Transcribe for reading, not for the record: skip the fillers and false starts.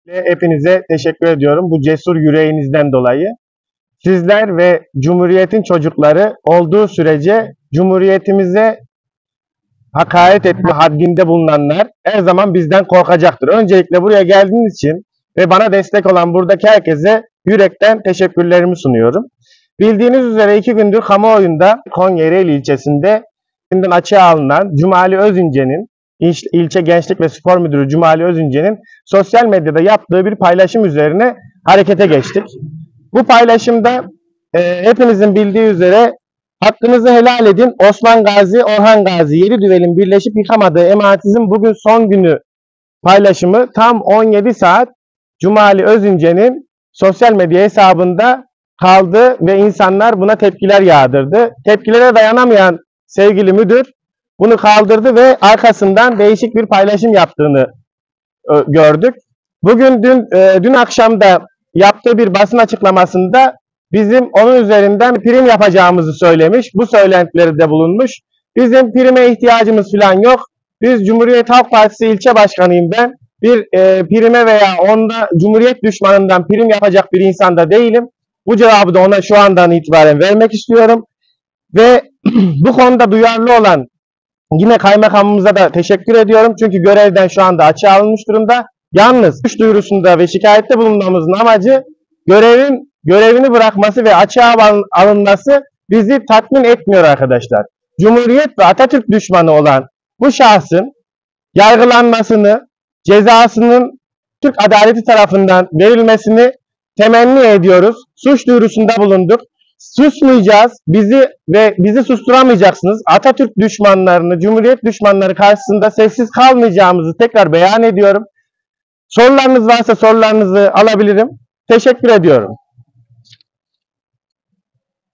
Hepinize teşekkür ediyorum bu cesur yüreğinizden dolayı. Sizler ve Cumhuriyet'in çocukları olduğu sürece Cumhuriyetimize hakaret etme haddinde bulunanlar her zaman bizden korkacaktır. Öncelikle buraya geldiğiniz için ve bana destek olan buradaki herkese yürekten teşekkürlerimi sunuyorum. Bildiğiniz üzere 2 gündür kamuoyunda Konya Ereğli ilçesinde açığa alınan Cumali Özince'nin İlçe Gençlik ve Spor Müdürü Cumali Özince'nin sosyal medyada yaptığı bir paylaşım üzerine harekete geçtik. Bu paylaşımda hepinizin bildiği üzere hakkınızı helal edin, Osman Gazi, Orhan Gazi, 7 düvelin birleşip yıkamadığı emanetizm bugün son günü paylaşımı tam 17 saat Cumali Özince'nin sosyal medya hesabında kaldı ve insanlar buna tepkiler yağdırdı. Tepkilere dayanamayan sevgili müdür bunu kaldırdı ve arkasından değişik bir paylaşım yaptığını gördük. Dün akşam da yaptığı bir basın açıklamasında bizim onun üzerinden prim yapacağımızı söylemiş. Bu söylentileri de bulunmuş. Bizim prime ihtiyacımız falan yok. Biz Cumhuriyet Halk Partisi ilçe başkanıyım ben. Bir prime veya onda Cumhuriyet düşmanından prim yapacak bir insan da değilim. Bu cevabı da ona şu andan itibaren vermek istiyorum. Ve bu konuda duyarlı olan yine kaymakamımıza da teşekkür ediyorum. Çünkü görevden şu anda açığa alınmış durumda. Yalnız suç duyurusunda ve şikayette bulunmamızın amacı görevini bırakması ve açığa alınması bizi tatmin etmiyor arkadaşlar. Cumhuriyet ve Atatürk düşmanı olan bu şahsın yargılanmasını, cezasının Türk adaleti tarafından verilmesini temenni ediyoruz. Suç duyurusunda bulunduk. Susmayacağız. Bizi susturamayacaksınız. Atatürk düşmanlarını, Cumhuriyet düşmanları karşısında sessiz kalmayacağımızı tekrar beyan ediyorum. Sorularınız varsa sorularınızı alabilirim. Teşekkür ediyorum.